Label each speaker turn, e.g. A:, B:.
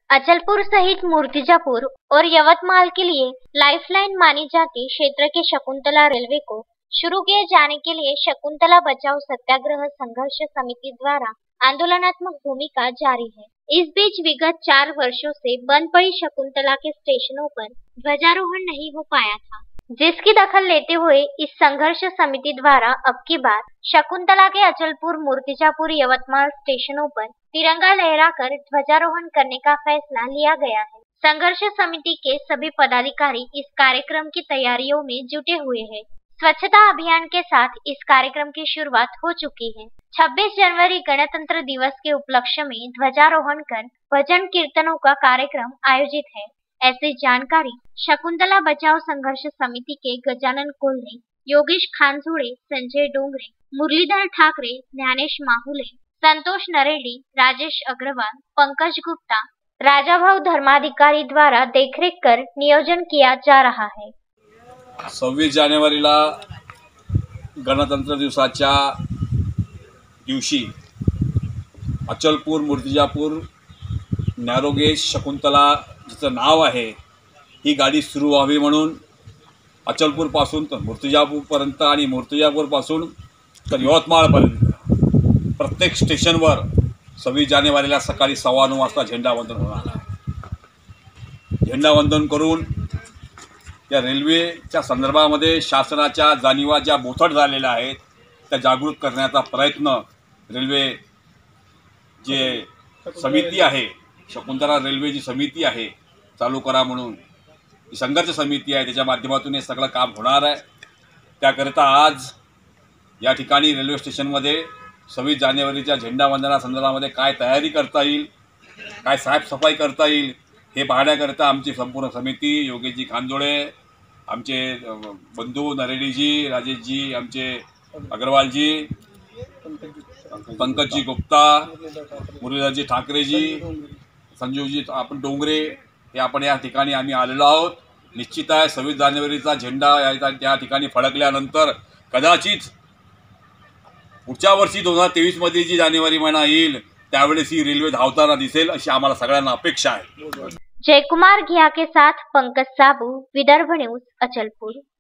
A: अचलपुर सहित मूर्तिजापुर और यवतमाल के लिए लाइफलाइन मानी जाती क्षेत्र के शकुंतला रेलवे को शुरू किए जाने के लिए शकुंतला बचाओ सत्याग्रह संघर्ष समिति द्वारा आंदोलनात्मक भूमिका जारी है। इस बीच विगत 4 वर्षों से बंद पड़ी शकुंतला के स्टेशनों पर ध्वजारोहण नहीं हो पाया था, जिसकी दखल लेते हुए इस संघर्ष समिति द्वारा अब की बार शकुंतला के अचलपुर, मूर्तिजापुर, यवतमाल स्टेशनों पर तिरंगा लहराकर ध्वजारोहण करने का फैसला लिया गया है। संघर्ष समिति के सभी पदाधिकारी इस कार्यक्रम की तैयारियों में जुटे हुए हैं। स्वच्छता अभियान के साथ इस कार्यक्रम की शुरुआत हो चुकी है। 26 जनवरी गणतंत्र दिवस के उपलक्ष्य में ध्वजारोहण कर भजन कीर्तनों का कार्यक्रम आयोजित है। ऐसी जानकारी शकुंतला बचाओ संघर्ष समिति के गजानन कोल्हे, योगेश खानसुड़े, संजय डोंगरे, मुरलीधर ठाकरे, ज्ञानेश माहुले, संतोष नरेडी, राजेश अग्रवाल, पंकज गुप्ता, राजाभाऊ धर्माधिकारी द्वारा देखरेख कर नियोजन किया जा रहा है।
B: 26 जानेवारीला गणतंत्र दिवसाच्या दिवशी अचलपूर, मूर्तिजापूर, नॅरोगेज, शकुंतला जिचं नाव आहे ही गाडी सुरू व्हावी म्हणून अचलपूर पासून तर मूर्तिजापूरपर्यंत आणि मूर्तिजापूरपासून तर यवतमाळपर्यंत प्रत्येक स्टेशनवर 26 जानेवारीला सकाळी 9:15 वाजता झेंडावंदन होणार आहे। झेंडावंदन करून या रेल्वेच्या संदर्भामध्ये शासनाच्या जाणीवा ज्या बोथट झालेल्या आहेत त्या जागृत करण्याचा प्रयत्न रेल्वे जे समिती आहे, शकुंतला रेल्वे जी समिती आहे चालू करा म्हणून ही संघर्ष समिती आहे, त्याच्या माध्यमातून हे सगळं काम होणार आहे। त्याकरिता आज या ठिकाणी रेल्वे स्टेशनमध्ये 26 जानेवारीच्या झेंडावंदना संदर्भामध्ये काय तयारी करता येईल, काय साफसफाई करता येईल हे पाहण्याकरिता आमची संपूर्ण समिती, योगेशजी खानजोळे, आमचे बंधू नरेडीजी, राजेशजी, आमचे अग्रवालजी, पंकजजी गुप्ता, मुरलीधरजी ठाकरेजी, संजीवजी आपण डोंगरे हे आपण या ठिकाणी आम्ही आलेलो आहोत। निश्चित आहे 26 जानेवारीचा झेंडा या ठिकाणी फडकल्यानंतर कदाचित पुढच्या वर्षी 2023 मध्ये जी जानेवारी महिना येईल त्यावेळेस ही रेल्वे धावताना दिसेल अशी आम्हाला सगळ्यांना अपेक्षा आहे।
A: जयकुमार घिया के साथ पंकज साबू, विदर्भ न्यूज, अचलपुर।